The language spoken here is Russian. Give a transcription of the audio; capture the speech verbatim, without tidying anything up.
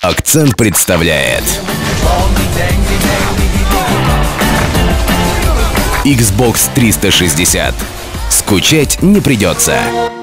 Акцент представляет Xbox триста шестьдесят. Скучать не придется.